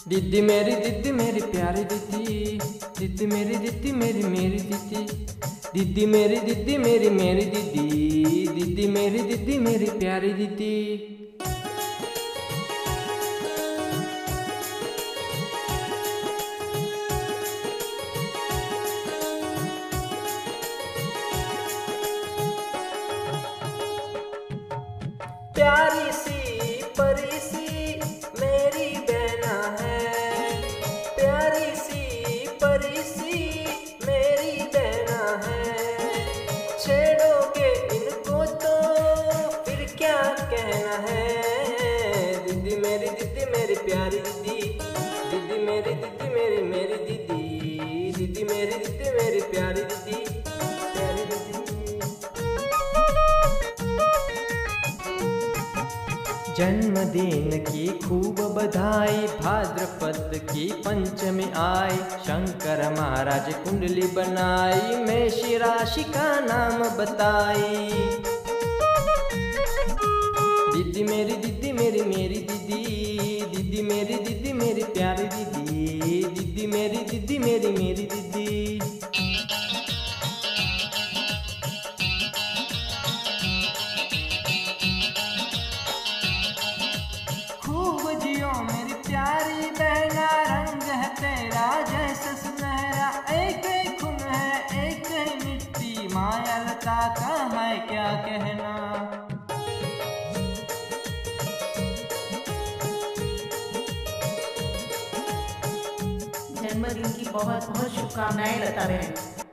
दीदी मेरी प्यारी दीदी, दीदी मेरी मेरी दीदी, दीदी मेरी दीदी, दीदी मेरी प्यारी दीदी। प्यारी सी परी सी मेरी बहना है, प्यारी सी परी सी मेरी बहना है। छेड़ोगे इनको तो फिर क्या कहना है। दीदी मेरी प्यारी दीदी, दीदी मेरी मेरी दीदी, दीदी मेरी प्यारी दीदी, प्यारी दीदी। जन्मदिन की खूब बधाई, भाद्रपद की पंचमी आई। शंकर महाराज कुंडली बनाई, मेष राशि का नाम बताई। दीदी मेरी मेरी दीदी, दीदी मेरी प्यारी दीदी, दीदी मेरी मेरी दीदी। खूब जियो मेरी प्यारी बहना, रंग है तेरा जैसे सुनहरा। एक ही खून है एक ही मिट्टी, मायालता का है क्या कहना। जन्मदिन की बहुत बहुत शुभकामनाएं लता बहन।